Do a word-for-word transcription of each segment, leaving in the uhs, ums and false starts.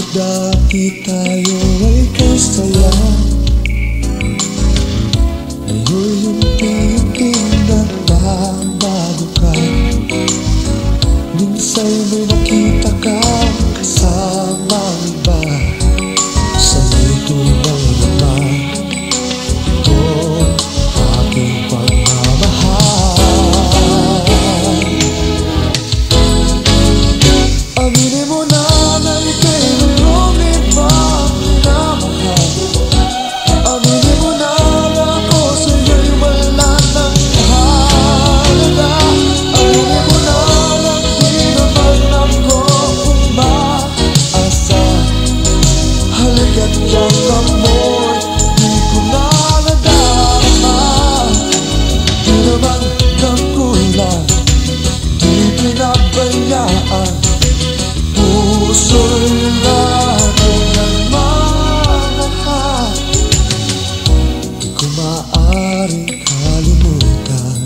Dati tayo ay kasaya, ngayon unti-unti nagbabago ka. Minsan may nakita ka kasamang iba, sa'yo'y tunay naman ito aking pagmamahal. Aminin mo na na ika'y mayroong ibang minamahal. Aminin mo na na ako sa'yo'y wala nang mahalaga. Aminin mo na na di naman ako umaasa. Halika't yakap mo'y di ko na nadama. Di naman nagkulang, di pinabayaan. Puso'y natin nagmamahal. Di ko maaaring kalimutan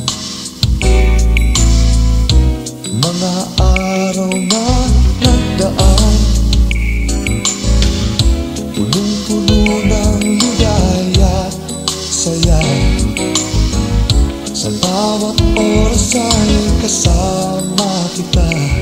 mga araw na nagdaan, punong-puno ng ligaya at saya. Sa bawat oras ay kasama kita.